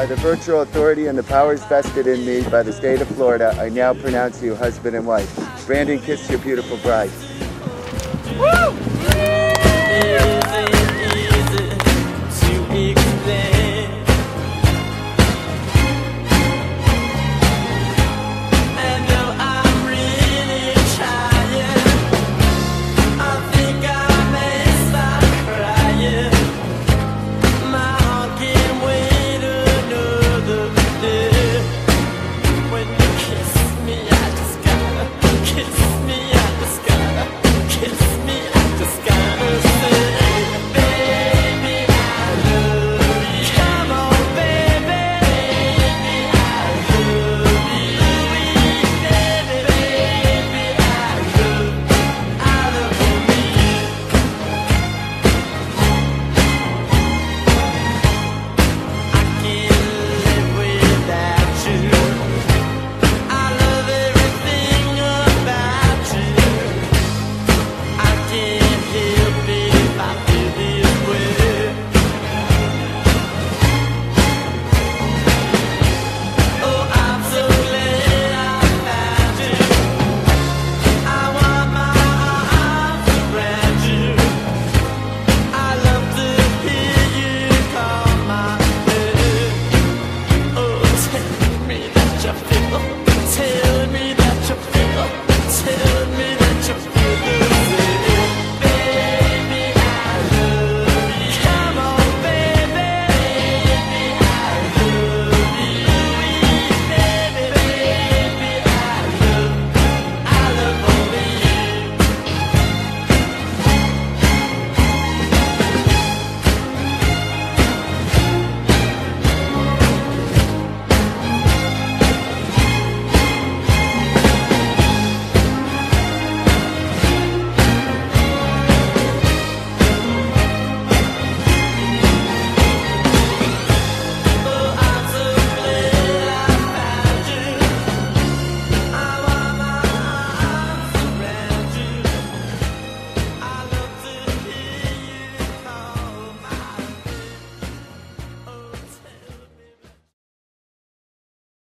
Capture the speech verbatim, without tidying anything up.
By the virtual authority and the powers vested in me by the state of Florida, I now pronounce you husband and wife. Brandon, kiss your beautiful bride. Woo!